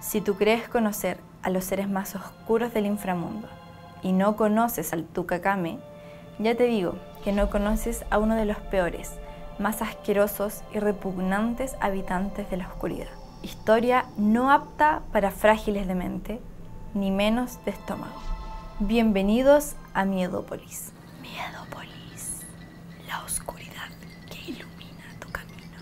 Si tú crees conocer a los seres más oscuros del inframundo y no conoces al Tucacame, ya te digo que no conoces a uno de los peores, más asquerosos y repugnantes habitantes de la oscuridad. Historia no apta para frágiles de mente, ni menos de estómago. Bienvenidos a Miedópolis. Miedópolis, la oscuridad que ilumina tu camino.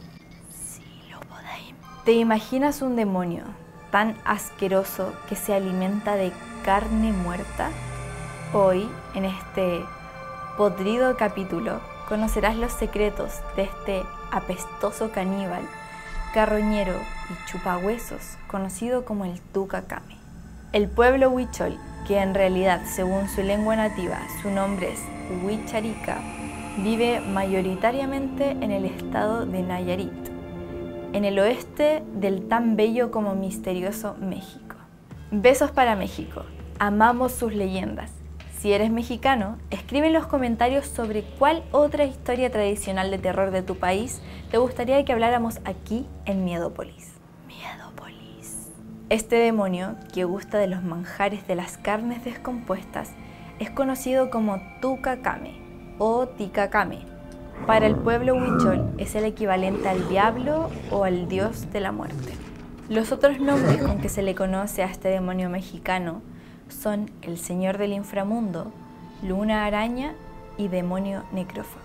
Silopodaim. ¿Te imaginas un demonio tan asqueroso que se alimenta de carne muerta? Hoy, en este podrido capítulo, conocerás los secretos de este apestoso caníbal, carroñero y chupahuesos conocido como el Tucacame. El pueblo huichol, que en realidad, según su lengua nativa, su nombre es Huicharica, vive mayoritariamente en el estado de Nayarit, en el oeste del tan bello como misterioso México. Besos para México, amamos sus leyendas. Si eres mexicano, escribe en los comentarios sobre cuál otra historia tradicional de terror de tu país te gustaría que habláramos aquí en Miedópolis. Miedópolis. Este demonio, que gusta de los manjares de las carnes descompuestas, es conocido como Tucacame o Ticacame. Para el pueblo huichol es el equivalente al diablo o al dios de la muerte. Los otros nombres con que se le conoce a este demonio mexicano son el Señor del Inframundo, Luna Araña y Demonio Necrófago.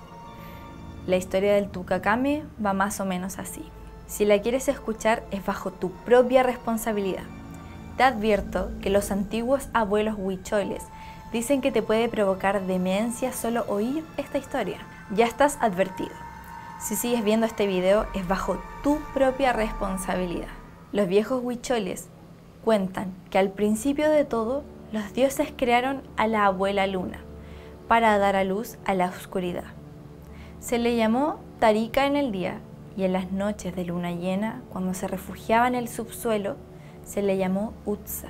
La historia del Tucacame va más o menos así. Si la quieres escuchar, es bajo tu propia responsabilidad. Te advierto que los antiguos abuelos huicholes dicen que te puede provocar demencia solo oír esta historia. Ya estás advertido. Si sigues viendo este video, es bajo tu propia responsabilidad. Los viejos huicholes cuentan que al principio de todo, los dioses crearon a la abuela luna para dar a luz a la oscuridad. Se le llamó Tarica en el día y en las noches de luna llena, cuando se refugiaba en el subsuelo, se le llamó Utsa.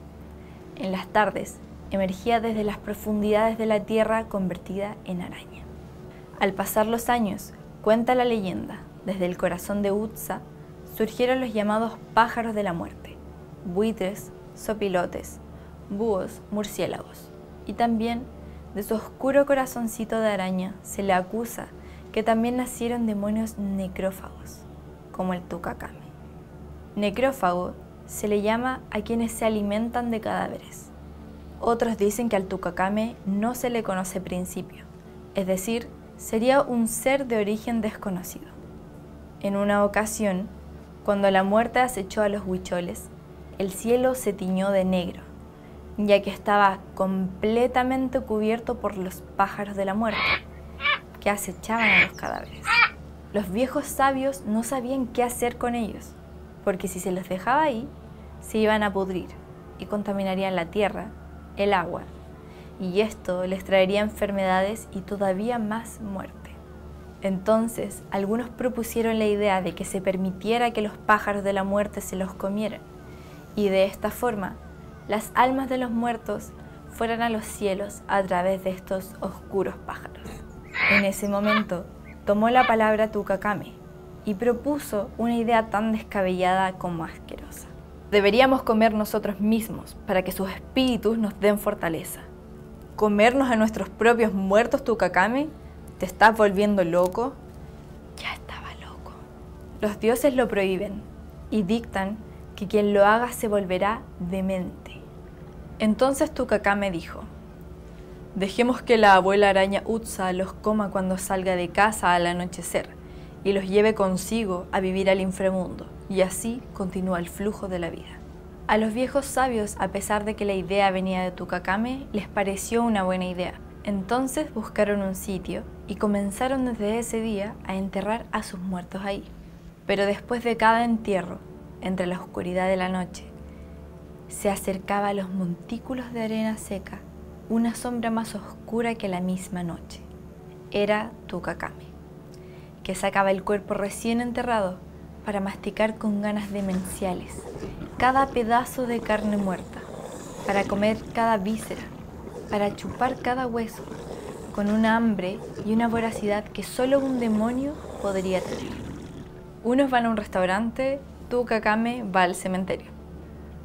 En las tardes, emergía desde las profundidades de la tierra convertida en araña. Al pasar los años, cuenta la leyenda, desde el corazón de Utsa surgieron los llamados pájaros de la muerte, buitres, sopilotes, búhos, murciélagos. Y también de su oscuro corazoncito de araña se le acusa que también nacieron demonios necrófagos, como el Tucacame. Necrófago se le llama a quienes se alimentan de cadáveres. Otros dicen que al Tucacame no se le conoce principio, es decir, sería un ser de origen desconocido. En una ocasión, cuando la muerte acechó a los huicholes, el cielo se tiñó de negro, ya que estaba completamente cubierto por los pájaros de la muerte, que acechaban a los cadáveres. Los viejos sabios no sabían qué hacer con ellos, porque si se los dejaba ahí, se iban a pudrir y contaminarían la tierra, el agua, y esto les traería enfermedades y todavía más muerte. Entonces, algunos propusieron la idea de que se permitiera que los pájaros de la muerte se los comieran, y de esta forma, las almas de los muertos fueran a los cielos a través de estos oscuros pájaros. En ese momento, tomó la palabra Tucacame y propuso una idea tan descabellada como asquerosa. Deberíamos comer nosotros mismos para que sus espíritus nos den fortaleza. ¿Comernos a nuestros propios muertos, Tucacame? ¿Te estás volviendo loco? Ya estaba loco. Los dioses lo prohíben y dictan que quien lo haga se volverá demente. Entonces Tucacame dijo: dejemos que la abuela araña Utsa los coma cuando salga de casa al anochecer y los lleve consigo a vivir al inframundo, y así continúa el flujo de la vida. A los viejos sabios, a pesar de que la idea venía de Tucacame, les pareció una buena idea. Entonces buscaron un sitio y comenzaron desde ese día a enterrar a sus muertos ahí. Pero después de cada entierro, entre la oscuridad de la noche, se acercaba a los montículos de arena seca una sombra más oscura que la misma noche. Era Tucacame, que sacaba el cuerpo recién enterrado para masticar con ganas demenciales cada pedazo de carne muerta, para comer cada víscera, para chupar cada hueso, con una hambre y una voracidad que solo un demonio podría tener. Unos van a un restaurante, Tucacame va al cementerio.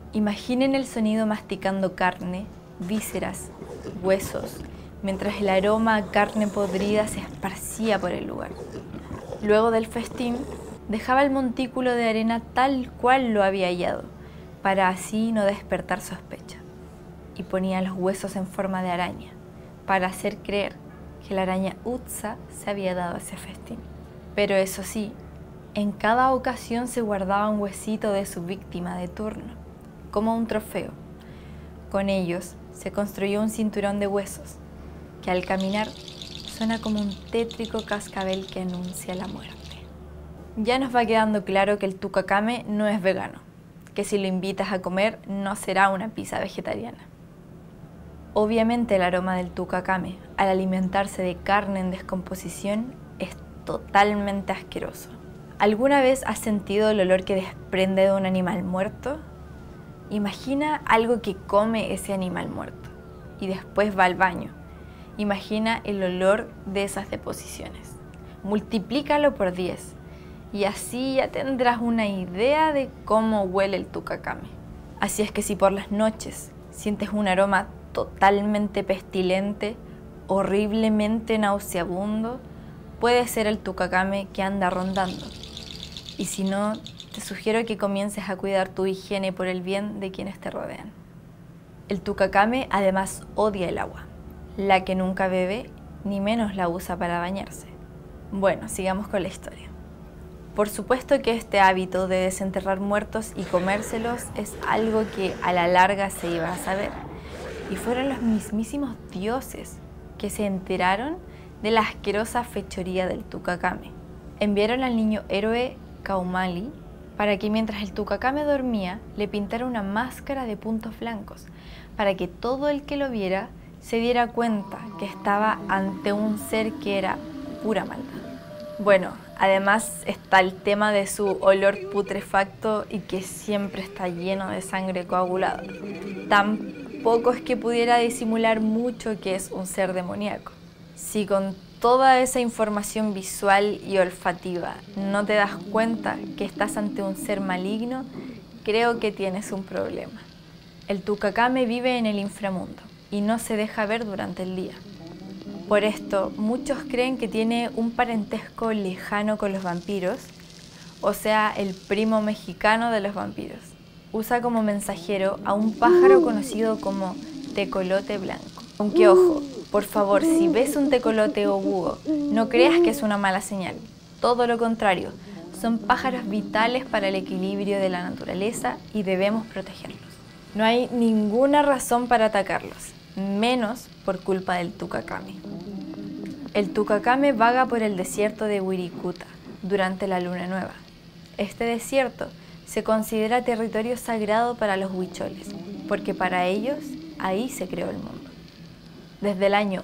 Imaginen el sonido masticando carne, vísceras, huesos, mientras el aroma a carne podrida se esparcía por el lugar. Luego del festín, dejaba el montículo de arena tal cual lo había hallado, para así no despertar sospecha, y ponía los huesos en forma de araña, para hacer creer que la araña Utsa se había dado ese festín. Pero eso sí, en cada ocasión se guardaba un huesito de su víctima de turno, como un trofeo. Con ellos se construyó un cinturón de huesos, que al caminar suena como un tétrico cascabel que anuncia la muerte. Ya nos va quedando claro que el tucacame no es vegano, que si lo invitas a comer no será una pizza vegetariana. Obviamente el aroma del tucacame, al alimentarse de carne en descomposición, es totalmente asqueroso. ¿Alguna vez has sentido el olor que desprende de un animal muerto? Imagina algo que come ese animal muerto y después va al baño. Imagina el olor de esas deposiciones. Multiplícalo por 10 y así ya tendrás una idea de cómo huele el tucacame. Así es que si por las noches sientes un aroma totalmente pestilente, horriblemente nauseabundo, puede ser el tucacame que anda rondando. Y si no, te sugiero que comiences a cuidar tu higiene por el bien de quienes te rodean. El tucacame además odia el agua. La que nunca bebe, ni menos la usa para bañarse. Bueno, sigamos con la historia. Por supuesto que este hábito de desenterrar muertos y comérselos es algo que a la larga se iba a saber. Y fueron los mismísimos dioses que se enteraron de la asquerosa fechoría del tucacame. Enviaron al niño héroe Kaumali para que mientras el tucacame dormía le pintara una máscara de puntos blancos, para que todo el que lo viera se diera cuenta que estaba ante un ser que era pura maldad. Bueno, además está el tema de su olor putrefacto y que siempre está lleno de sangre coagulada. Tampoco es que pudiera disimular mucho que es un ser demoníaco. Si con toda esa información visual y olfativa no te das cuenta que estás ante un ser maligno, creo que tienes un problema. El tucacame vive en el inframundo y no se deja ver durante el día. Por esto, muchos creen que tiene un parentesco lejano con los vampiros, o sea, el primo mexicano de los vampiros. Usa como mensajero a un pájaro conocido como tecolote blanco. Aunque ojo, por favor, si ves un tecolote o búho, no creas que es una mala señal. Todo lo contrario, son pájaros vitales para el equilibrio de la naturaleza y debemos protegerlos. No hay ninguna razón para atacarlos, menos por culpa del tucacame. El tucacame vaga por el desierto de Wirikuta durante la luna nueva. Este desierto se considera territorio sagrado para los huicholes, porque para ellos ahí se creó el mundo. Desde el año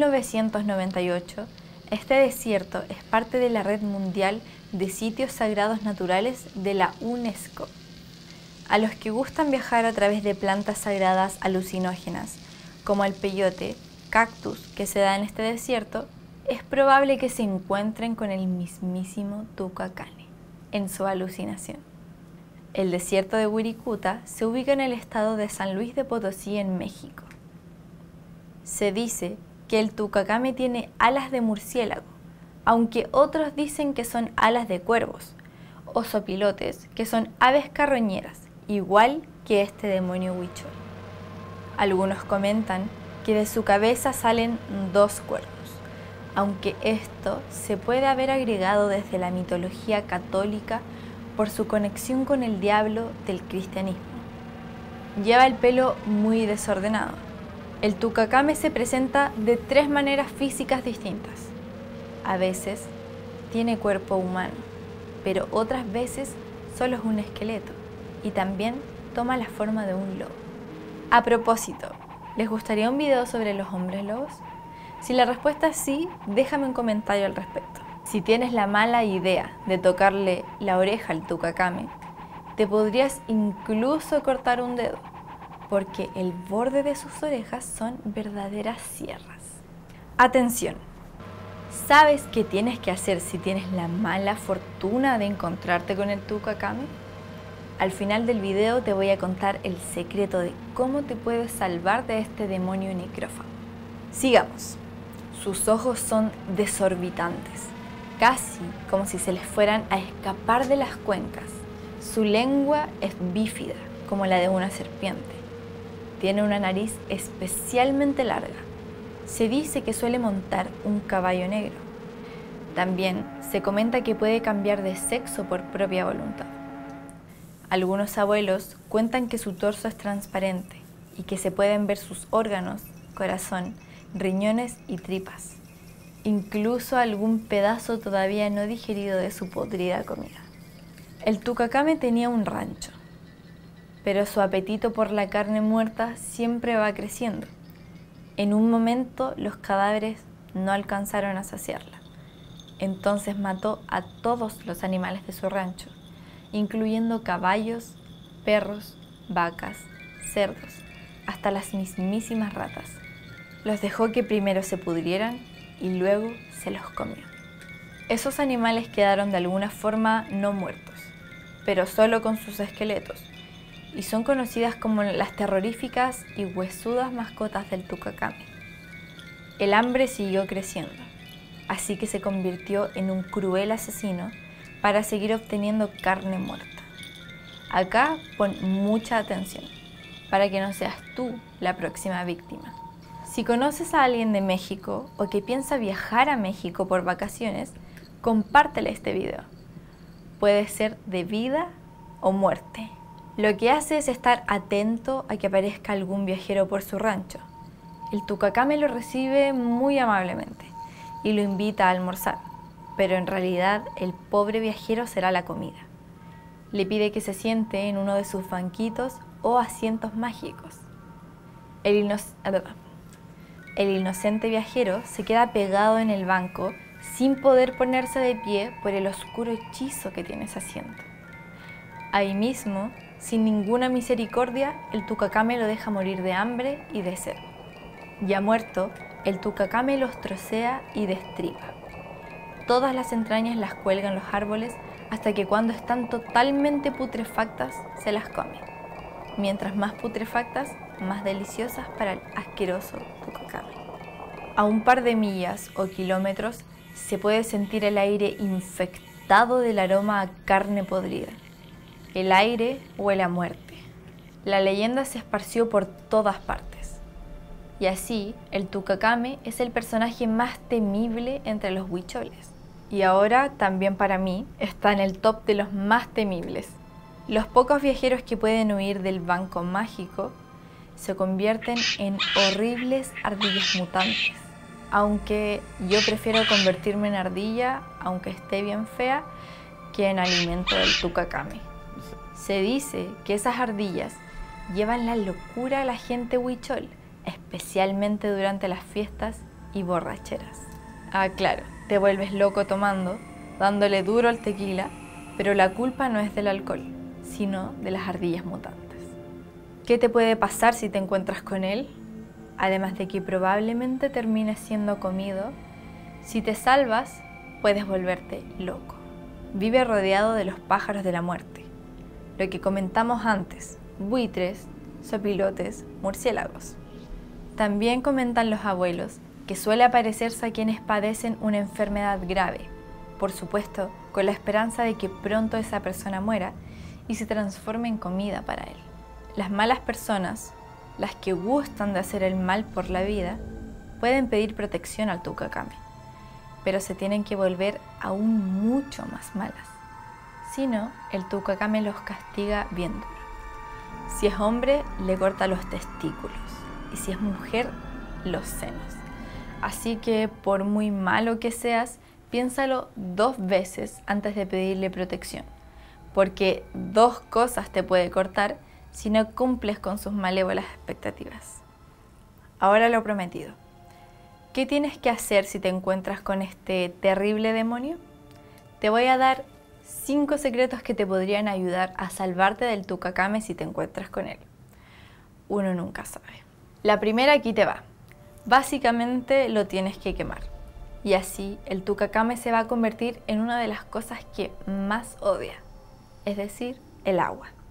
1998, este desierto es parte de la Red Mundial de Sitios Sagrados Naturales de la UNESCO. A los que gustan viajar a través de plantas sagradas alucinógenas, como el peyote, cactus que se da en este desierto, es probable que se encuentren con el mismísimo tucacame en su alucinación. El desierto de Wirikuta se ubica en el estado de San Luis de Potosí, en México. Se dice que el tucacame tiene alas de murciélago, aunque otros dicen que son alas de cuervos, o sopilotes, que son aves carroñeras, igual que este demonio huichol. Algunos comentan que de su cabeza salen 2 cuernos, aunque esto se puede haber agregado desde la mitología católica por su conexión con el diablo del cristianismo. Lleva el pelo muy desordenado. El tucacame se presenta de 3 maneras físicas distintas. A veces tiene cuerpo humano, pero otras veces solo es un esqueleto y también toma la forma de un lobo. A propósito, ¿les gustaría un video sobre los hombres lobos? Si la respuesta es sí, déjame un comentario al respecto. Si tienes la mala idea de tocarle la oreja al tucacame, te podrías incluso cortar un dedo, porque el borde de sus orejas son verdaderas sierras. Atención, ¿sabes qué tienes que hacer si tienes la mala fortuna de encontrarte con el tucacame? Al final del video te voy a contar el secreto de cómo te puedes salvar de este demonio necrófago. Sigamos. Sus ojos son desorbitantes, casi como si se les fueran a escapar de las cuencas. Su lengua es bífida, como la de una serpiente. Tiene una nariz especialmente larga. Se dice que suele montar un caballo negro. También se comenta que puede cambiar de sexo por propia voluntad. Algunos abuelos cuentan que su torso es transparente y que se pueden ver sus órganos, corazón, riñones y tripas. Incluso algún pedazo todavía no digerido de su podrida comida. El Tucacame tenía un rancho, pero su apetito por la carne muerta siempre va creciendo. En un momento los cadáveres no alcanzaron a saciarla. Entonces mató a todos los animales de su rancho, incluyendo caballos, perros, vacas, cerdos, hasta las mismísimas ratas. Los dejó que primero se pudrieran y luego se los comió. Esos animales quedaron de alguna forma no muertos, pero solo con sus esqueletos, y son conocidas como las terroríficas y huesudas mascotas del Tucacame. El hambre siguió creciendo, así que se convirtió en un cruel asesino para seguir obteniendo carne muerta. Acá pon mucha atención, para que no seas tú la próxima víctima. Si conoces a alguien de México o que piensa viajar a México por vacaciones, compártele este video. Puede ser de vida o muerte. Lo que hace es estar atento a que aparezca algún viajero por su rancho. El Tucacame lo recibe muy amablemente y lo invita a almorzar, pero en realidad el pobre viajero será la comida. Le pide que se siente en uno de sus banquitos o asientos mágicos. El inocente viajero se queda pegado en el banco sin poder ponerse de pie por el oscuro hechizo que tiene ese asiento. Ahí mismo, sin ninguna misericordia, el Tucacame lo deja morir de hambre y de sed. Ya muerto, el Tucacame los trocea y destripa. Todas las entrañas las cuelga en los árboles hasta que cuando están totalmente putrefactas se las come. Mientras más putrefactas, más deliciosas para el asqueroso Tucacame. A un par de millas o kilómetros se puede sentir el aire infectado del aroma a carne podrida. El aire huele a muerte. La leyenda se esparció por todas partes. Y así, el Tucacame es el personaje más temible entre los huicholes. Y ahora, también para mí, está en el top de los más temibles. Los pocos viajeros que pueden huir del banco mágico se convierten en horribles ardillas mutantes. Aunque yo prefiero convertirme en ardilla, aunque esté bien fea, que en alimento del Tucacame. Se dice que esas ardillas llevan la locura a la gente huichol, especialmente durante las fiestas y borracheras. Ah, claro, te vuelves loco tomando, dándole duro al tequila, pero la culpa no es del alcohol, sino de las ardillas mutantes. ¿Qué te puede pasar si te encuentras con él? Además de que probablemente termines siendo comido, si te salvas, puedes volverte loco. Vive rodeado de los pájaros de la muerte, lo que comentamos antes, buitres, sopilotes, murciélagos. También comentan los abuelos que suele aparecerse a quienes padecen una enfermedad grave, por supuesto con la esperanza de que pronto esa persona muera y se transforme en comida para él. Las malas personas, las que gustan de hacer el mal por la vida, pueden pedir protección al Tucacame, pero se tienen que volver aún mucho más malas. Si no, el Tucacame los castiga bien duro. Si es hombre, le corta los testículos, y si es mujer, los senos. Así que por muy malo que seas, piénsalo 2 veces antes de pedirle protección, porque 2 cosas te puede cortar si no cumples con sus malévolas expectativas. Ahora lo prometido. ¿Qué tienes que hacer si te encuentras con este terrible demonio? Te voy a dar 5 secretos que te podrían ayudar a salvarte del Tucacame si te encuentras con él. Uno nunca sabe. La primera aquí te va. Básicamente lo tienes que quemar. Y así el Tucacame se va a convertir en una de las cosas que más odia, es decir, el agua.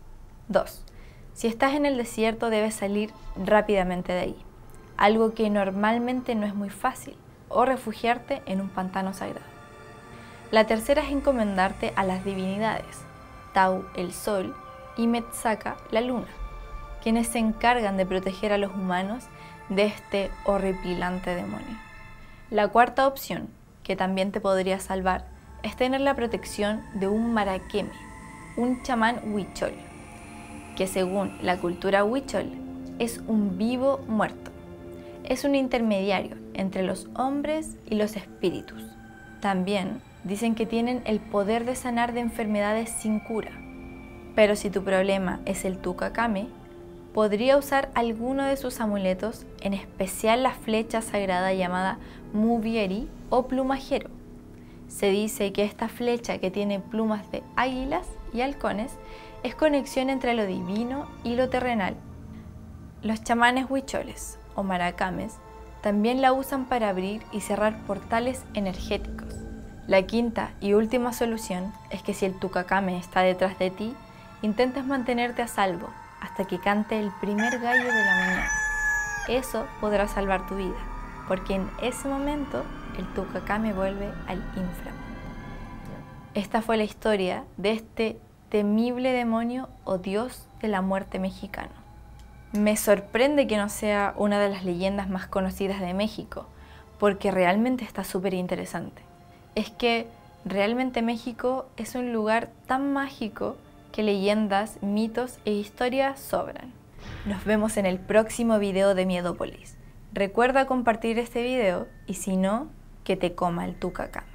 2. Si estás en el desierto debes salir rápidamente de ahí, algo que normalmente no es muy fácil, o refugiarte en un pantano sagrado. La tercera es encomendarte a las divinidades, Tau, el sol, y Metzaka, la luna, quienes se encargan de proteger a los humanos de este horripilante demonio. La cuarta opción, que también te podría salvar, es tener la protección de un maraqueme, un chamán huichol, que según la cultura huichol es un vivo muerto. Es un intermediario entre los hombres y los espíritus. También dicen que tienen el poder de sanar de enfermedades sin cura. Pero si tu problema es el tucacame, podría usar alguno de sus amuletos, en especial la flecha sagrada llamada Muvieri o plumajero. Se dice que esta flecha, que tiene plumas de águilas y halcones, es conexión entre lo divino y lo terrenal. Los chamanes huicholes o maracames también la usan para abrir y cerrar portales energéticos. La quinta y última solución es que si el tucacame está detrás de ti, intentes mantenerte a salvo hasta que cante el primer gallo de la mañana. Eso podrá salvar tu vida, porque en ese momento el tucacame vuelve al inframundo. Esta fue la historia de este temible demonio o dios de la muerte mexicano. Me sorprende que no sea una de las leyendas más conocidas de México, porque realmente está súper interesante. Es que realmente México es un lugar tan mágico que leyendas, mitos e historias sobran. Nos vemos en el próximo video de Miedópolis. Recuerda compartir este video y si no, que te coma el tucacán.